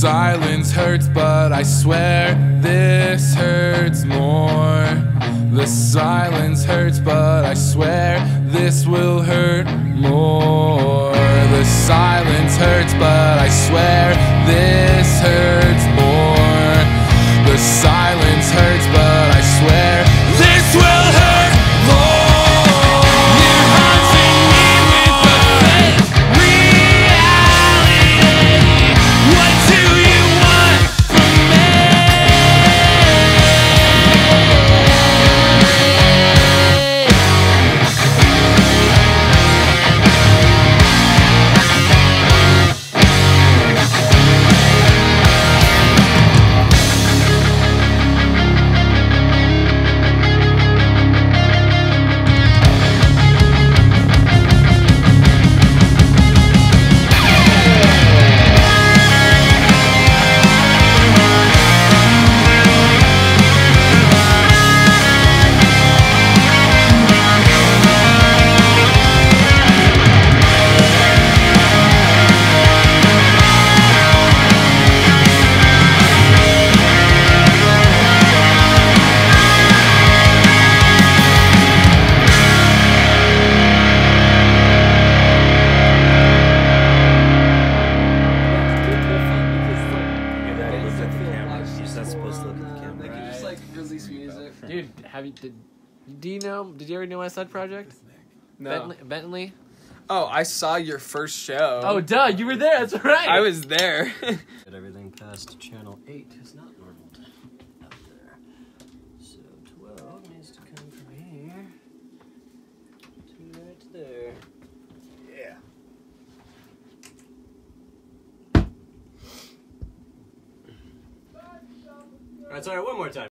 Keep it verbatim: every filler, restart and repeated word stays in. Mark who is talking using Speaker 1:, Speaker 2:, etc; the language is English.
Speaker 1: silence hurts, but I swear this hurts more. The silence hurts, but I swear this will hurt more. The silence hurts, but I swear this hurts more. The silence hurts, but I swear this will hurt more. You're haunting me with a fake reality. What do you want from me?
Speaker 2: Dude, have you did? Do you know? Did you ever know my side project?
Speaker 3: No.
Speaker 2: Bentley, Bentley.
Speaker 3: Oh, I saw your first show.
Speaker 2: Oh, duh! You were there. That's right.
Speaker 3: I was there.
Speaker 4: Get everything past channel eight is not normal up there. So twelve needs to come from here to right there. Yeah. All right, sorry. One more time.